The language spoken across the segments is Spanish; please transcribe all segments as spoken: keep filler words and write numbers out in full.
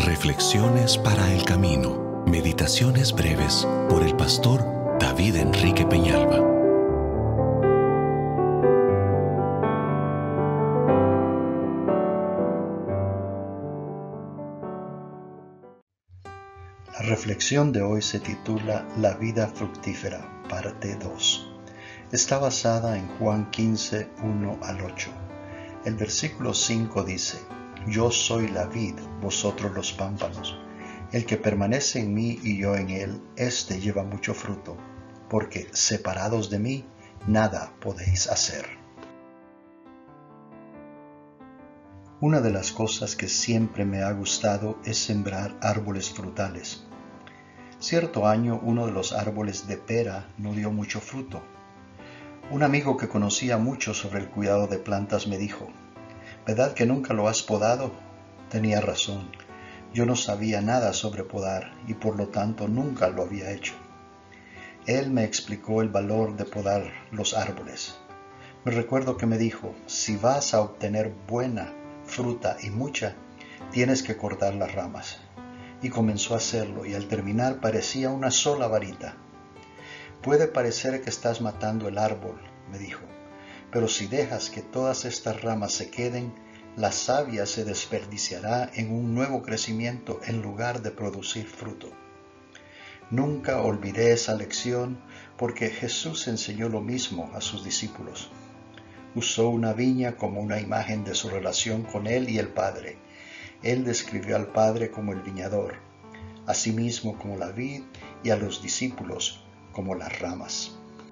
Reflexiones para el camino. Meditaciones breves por el pastor David Enrique Peñalba. La reflexión de hoy se titula La vida fructífera, parte dos. Está basada en Juan quince, uno al ocho. El versículo cinco dice: Yo soy la vid, vosotros los pámpanos. El que permanece en mí y yo en él, éste lleva mucho fruto, porque separados de mí, nada podéis hacer. Una de las cosas que siempre me ha gustado es sembrar árboles frutales. Cierto año uno de los árboles de pera no dio mucho fruto. Un amigo que conocía mucho sobre el cuidado de plantas me dijo: ¿verdad que nunca lo has podado? Tenía razón. Yo no sabía nada sobre podar y por lo tanto nunca lo había hecho. Él me explicó el valor de podar los árboles. Me recuerdo que me dijo: si vas a obtener buena fruta y mucha, tienes que cortar las ramas. Y comenzó a hacerlo y al terminar parecía una sola varita. Puede parecer que estás matando el árbol, me dijo, pero si dejas que todas estas ramas se queden, la savia se desperdiciará en un nuevo crecimiento en lugar de producir fruto. Nunca olvidé esa lección porque Jesús enseñó lo mismo a sus discípulos. Usó una viña como una imagen de su relación con Él y el Padre. Él describió al Padre como el viñador, asimismo como la vid y a los discípulos como las ramas.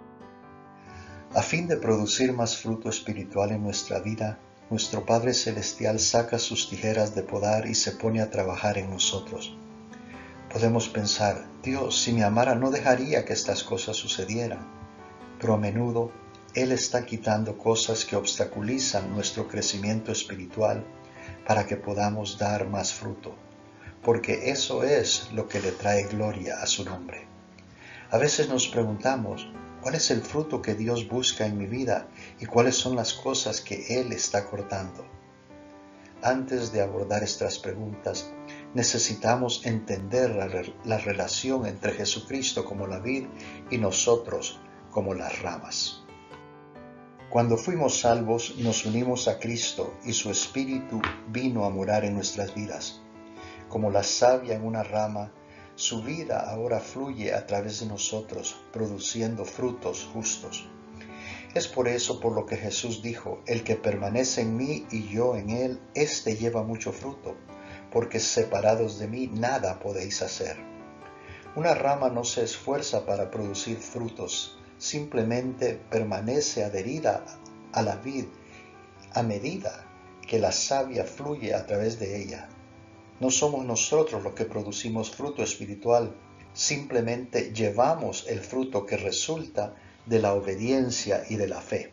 A fin de producir más fruto espiritual en nuestra vida, nuestro Padre Celestial saca sus tijeras de podar y se pone a trabajar en nosotros. Podemos pensar: Dios, si me amara no dejaría que estas cosas sucedieran. Pero a menudo Él está quitando cosas que obstaculizan nuestro crecimiento espiritual para que podamos dar más fruto, porque eso es lo que le trae gloria a su nombre. A veces nos preguntamos: ¿cuál es el fruto que Dios busca en mi vida y cuáles son las cosas que Él está cortando? Antes de abordar estas preguntas, necesitamos entender la, la relación entre Jesucristo como la vid y nosotros como las ramas. Cuando fuimos salvos, nos unimos a Cristo y su Espíritu vino a morar en nuestras vidas. Como la savia en una rama, su vida ahora fluye a través de nosotros, produciendo frutos justos. Es por eso por lo que Jesús dijo: el que permanece en mí y yo en él, éste lleva mucho fruto, porque separados de mí nada podéis hacer. Una rama no se esfuerza para producir frutos, simplemente permanece adherida a la vid a medida que la savia fluye a través de ella. No somos nosotros los que producimos fruto espiritual, simplemente llevamos el fruto que resulta de la obediencia y de la fe.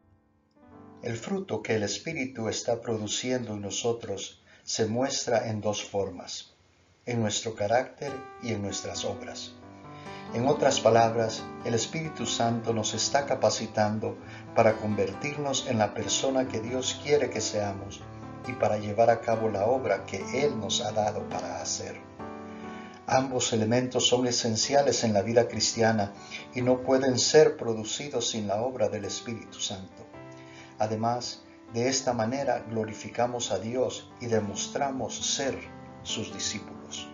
El fruto que el Espíritu está produciendo en nosotros se muestra en dos formas: en nuestro carácter y en nuestras obras. En otras palabras, el Espíritu Santo nos está capacitando para convertirnos en la persona que Dios quiere que seamos y para llevar a cabo la obra que Él nos ha dado para hacer. Ambos elementos son esenciales en la vida cristiana y no pueden ser producidos sin la obra del Espíritu Santo. Además, de esta manera glorificamos a Dios y demostramos ser sus discípulos.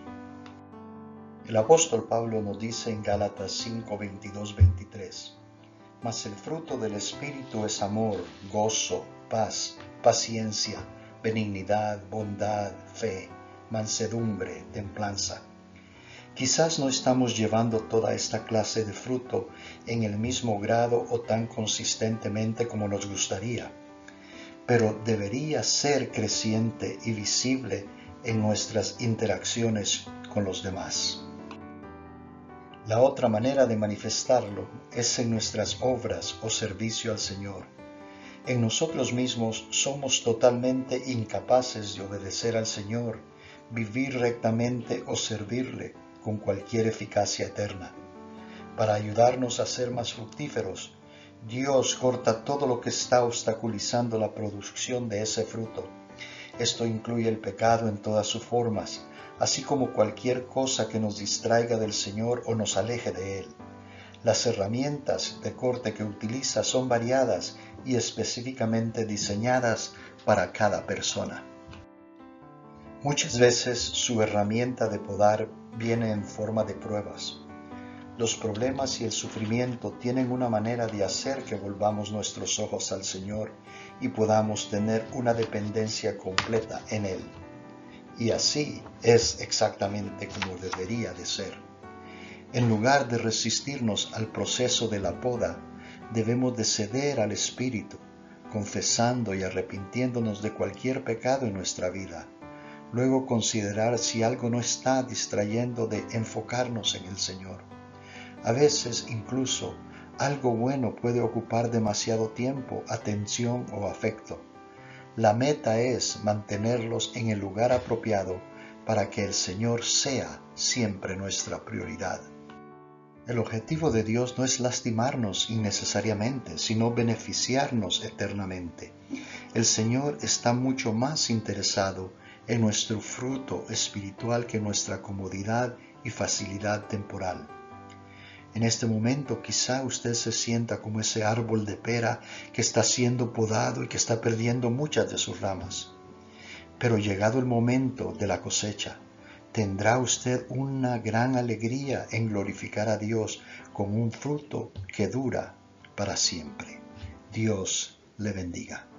El apóstol Pablo nos dice en Gálatas cinco, veintidós, veintitrés: Mas el fruto del Espíritu es amor, gozo, paz, paciencia, benignidad, bondad, fe, mansedumbre, templanza. Quizás no estamos llevando toda esta clase de fruto en el mismo grado o tan consistentemente como nos gustaría, pero debería ser creciente y visible en nuestras interacciones con los demás. La otra manera de manifestarlo es en nuestras obras o servicio al Señor. En nosotros mismos somos totalmente incapaces de obedecer al Señor, vivir rectamente o servirle con cualquier eficacia eterna. Para ayudarnos a ser más fructíferos, Dios corta todo lo que está obstaculizando la producción de ese fruto Esto incluye el pecado en todas sus formas, así como cualquier cosa que nos distraiga del Señor o nos aleje de Él. Las herramientas de corte que utiliza son variadas y específicamente diseñadas para cada persona. Muchas veces su herramienta de podar viene en forma de pruebas. Los problemas y el sufrimiento tienen una manera de hacer que volvamos nuestros ojos al Señor y podamos tener una dependencia completa en Él. Y así es exactamente como debería de ser. En lugar de resistirnos al proceso de la poda, debemos de ceder al Espíritu, confesando y arrepintiéndonos de cualquier pecado en nuestra vida. Luego considerar si algo no está distrayendo de enfocarnos en el Señor. A veces incluso algo bueno puede ocupar demasiado tiempo, atención o afecto. La meta es mantenerlos en el lugar apropiado para que el Señor sea siempre nuestra prioridad. El objetivo de Dios no es lastimarnos innecesariamente, sino beneficiarnos eternamente. El Señor está mucho más interesado en nuestro fruto espiritual que en nuestra comodidad y facilidad temporal. En este momento quizá usted se sienta como ese árbol de pera que está siendo podado y que está perdiendo muchas de sus ramas. Pero llegado el momento de la cosecha, tendrá usted una gran alegría en glorificar a Dios con un fruto que dura para siempre. Dios le bendiga.